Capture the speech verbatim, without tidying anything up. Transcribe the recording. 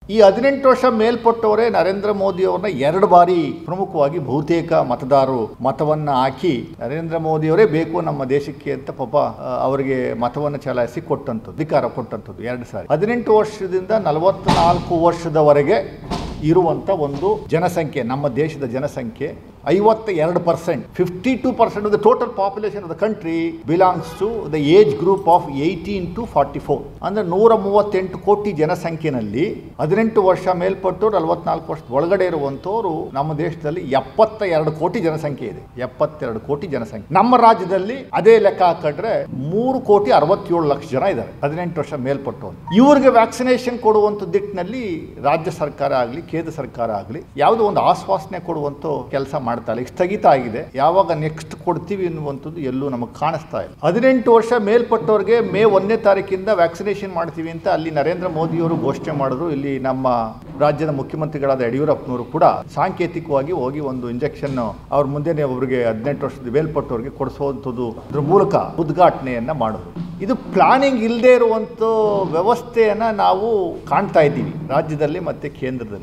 ಈ ಹದಿನೆಂಟು ವರ್ಷ ಮೇಲ್ಪಟ್ಟವರೇ ನರೇಂದ್ರ ಮೋದಿ ಅವ್ರನ್ನ ಎರಡು ಬಾರಿ ಪ್ರಮುಖವಾಗಿ ಬಹುತೇಕ ಮತದಾರರು ಮತವನ್ನ ಹಾಕಿ ನರೇಂದ್ರ ಮೋದಿ ಅವರೇ ಬೇಕು ನಮ್ಮ ದೇಶಕ್ಕೆ ಅಂತ ಪಾಪ ಅವರಿಗೆ ಮತವನ್ನು ಚಲಾಯಿಸಿ ಕೊಟ್ಟಂಥದ್ದು, ಅಧಿಕಾರ ಕೊಟ್ಟಂಥದ್ದು ಎರಡು ಸಾರಿ. ಹದಿನೆಂಟು ವರ್ಷದಿಂದ ನಲವತ್ನಾಲ್ಕು ವರ್ಷದವರೆಗೆ ಇರುವಂಥ ಒಂದು ಜನಸಂಖ್ಯೆ, ನಮ್ಮ ದೇಶದ ಜನಸಂಖ್ಯೆ ಐವತ್ತ ಎರಡು percent fifty two percent of the total population of the country belongs to the age group of eighteen to forty four. ಅಂದರೆ ನೂರ ಮೂವತ್ತೆಂಟು ಕೋಟಿ ಜನಸಂಖ್ಯೆನಲ್ಲಿ ಹದಿನೆಂಟು ವರ್ಷ ಮೇಲ್ಪಟ್ಟು ನಲವತ್ನಾಲ್ಕು ವರ್ಷದ ಒಳಗಡೆ ಇರುವಂಥವ್ರು ನಮ್ಮ ದೇಶದಲ್ಲಿ ಎಪ್ಪತ್ತ ಎರಡು ಕೋಟಿ ಜನಸಂಖ್ಯೆ ಇದೆ. ಎಪ್ಪತ್ತೆರಡು ಕೋಟಿ ಜನಸಂಖ್ಯೆ. ನಮ್ಮ ರಾಜ್ಯದಲ್ಲಿ ಅದೇ ಲೆಕ್ಕ ಹಾಕಿದ್ರೆ ಮೂರು ಕೋಟಿ ಅರವತ್ತೇಳು ಲಕ್ಷ ಜನ ಇದ್ದಾರೆ ಹದಿನೆಂಟು ವರ್ಷ ಮೇಲ್ಪಟ್ಟು. ಇವ್ರಿಗೆ ವ್ಯಾಕ್ಸಿನೇಷನ್ ಕೊಡುವಂಥ ದಿಟ್ಟಿನಲ್ಲಿ ರಾಜ್ಯ ಸರ್ಕಾರ ಆಗಲಿ ಕೇಂದ್ರ ಸರ್ಕಾರ ಆಗಲಿ ಯಾವುದೋ ಒಂದು ಆಶ್ವಾಸನೆ ಕೊಡುವಂಥ ಕೆಲಸ ಮಾಡ್ತಾರೆ. ಸ್ಥಗಿತ ಆಗಿದೆ. ಯಾವಾಗ ನೆಕ್ಸ್ಟ್ ಕೊಡ್ತೀವಿ ಎನ್ನುವಂಥದ್ದು ಎಲ್ಲೂ ನಮಗೆ ಕಾಣಿಸ್ತಾ ಇಲ್ಲ. ಹದಿನೆಂಟು ವರ್ಷ ಮೇಲ್ಪಟ್ಟವ್ರಿಗೆ ಮೇ ಒಂದನೇ ತಾರೀಕಿಂದ ವ್ಯಾಕ್ಸಿನೇಷನ್ ಮಾಡ್ತೀವಿ ಅಂತ ಅಲ್ಲಿ ನರೇಂದ್ರ ಮೋದಿಯವರು ಘೋಷಣೆ ಮಾಡಿದ್ರು. ಇಲ್ಲಿ ನಮ್ಮ ರಾಜ್ಯದ ಮುಖ್ಯಮಂತ್ರಿಗಳಾದ ಯಡಿಯೂರಪ್ಪನವರು ಕೂಡ ಸಾಂಕೇತಿಕವಾಗಿ ಹೋಗಿ ಒಂದು ಇಂಜೆಕ್ಷನ್ ಅವ್ರ ಮುಂದೆನೆ ಅವರಿಗೆ ಹದಿನೆಂಟು ವರ್ಷದ ಮೇಲ್ಪಟ್ಟವ್ರಿಗೆ ಕೊಡಿಸುವಂಥದ್ದು ಅದ್ರ ಮೂಲಕ ಉದ್ಘಾಟನೆಯನ್ನ ಮಾಡಿದ್ರು. ಇದು ಪ್ಲಾನಿಂಗ್ ಇಲ್ಲದೆ ಇರುವಂಥ ವ್ಯವಸ್ಥೆಯನ್ನ ನಾವು ಕಾಣ್ತಾ ಇದ್ದೀವಿ ರಾಜ್ಯದಲ್ಲಿ ಮತ್ತೆ ಕೇಂದ್ರದಲ್ಲಿ.